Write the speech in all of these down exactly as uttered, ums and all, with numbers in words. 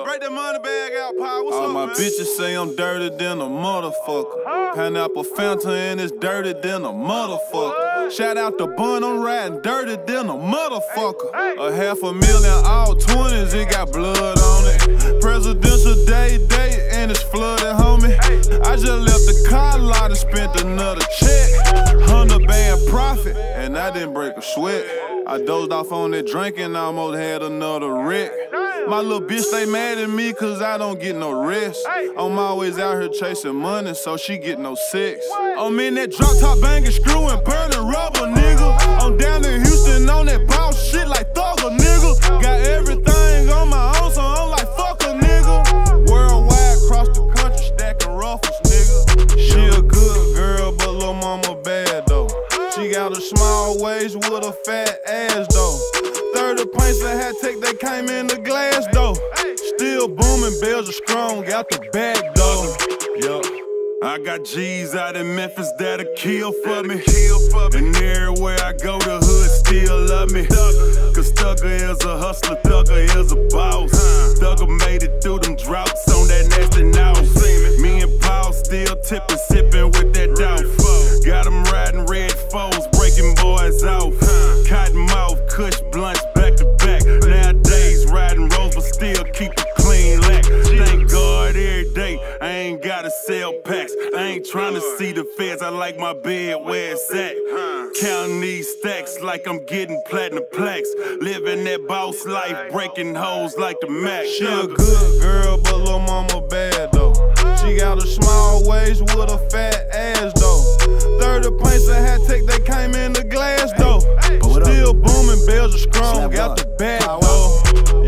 Yeah, break that money bag out, Pa. What's All up, my man? bitches say I'm dirty than a motherfucker. Huh? Pineapple Fanta and it's dirty than a motherfucker. What? Shout out to Bun, I'm riding dirty than a motherfucker. Hey, hey. A half a million, all twenties, it got blood on it. Presidential day, day, and it's flooded, homie. Hey. I just left the car lot and spent another check. Hundred band profit, and I didn't break a sweat. I dozed off on that drinking, almost had another wreck. My little bitch stay mad at me cause I don't get no rest. I'm always out here chasing money, so she get no sex. I'm in that drop top banging, screwing, burning rubber, nigga. I'm down in Houston on that boss shit like Thugger, nigga. Got everything on my own, so I'm like, fuck a nigga. Worldwide, across the country, stacking ruffles, nigga. She a good girl, but lil' mama bad, though. She got a small waist with a fat ass, though. thirty pints I had take, they came in the glass, though. Still booming, bells are strong, got the bag, though. Yup. I got G's out in Memphis that'll kill for me. And everywhere I go, the hood still love me. Cause Thugger is a hustler, Thugger is a boss. Thugger made it through them droughts on that nasty now. Me and Paul still tipping, sipping with that doubt. Got them riding red foes, breaking boys off. Cotton mouth, kush blunts back to back. Nowadays riding roads, but still keep it clean lack. Thank God every day I ain't gotta sell packs. I ain't trying to see the feds, I like my bed where it's at. Counting these stacks like I'm getting platinum plaques. Living that boss life, breaking hoes like the Mac. She a good girl, but lil' mama bad, though. She got a small waist with a fat ass, though. thirty pints I had take, they came in the glass, though. Still booming, bells are strong, got the bag, though.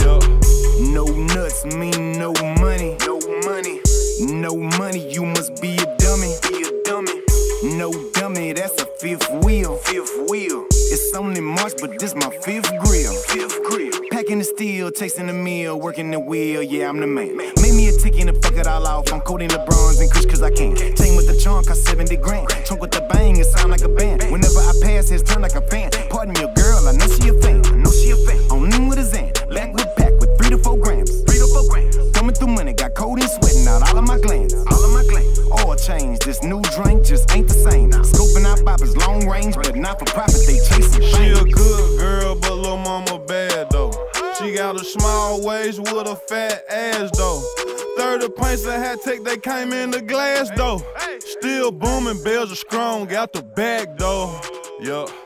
Yeah. No nuts mean no money. No money. No money, you must be a dummy. Be a dummy. No dummy, that's a fifth wheel. Fifth wheel. It's only March, but this my fifth grill. Fifth grill. Packing the steel, chasing the meal, working the wheel, yeah, I'm the man. Make me a ticket and fuck it all off. I'm coating the bronze and kush cause I can. Chain with the charm, cost seventy grand. Trunk with the bang, it sound like a band. Whenever I pass, his turn like a fan. Pardon your girl, I know she a fan. I know she a fan. On in with a Zan, back with pack with three to four grams. Three to four grams. Coming through money, got cold and sweating out all of my glands. All of my glands. Oil change, this new drink just ain't the same. Scoping out boppers, long range, but not for profit, they chasing fame. She a good girl, but lil' mama bad, though. She got a small waist with a fat ass, though. thirty pints I had take, they came in the glass, though. Still booming, bells are strong, got the bag, though. Yup.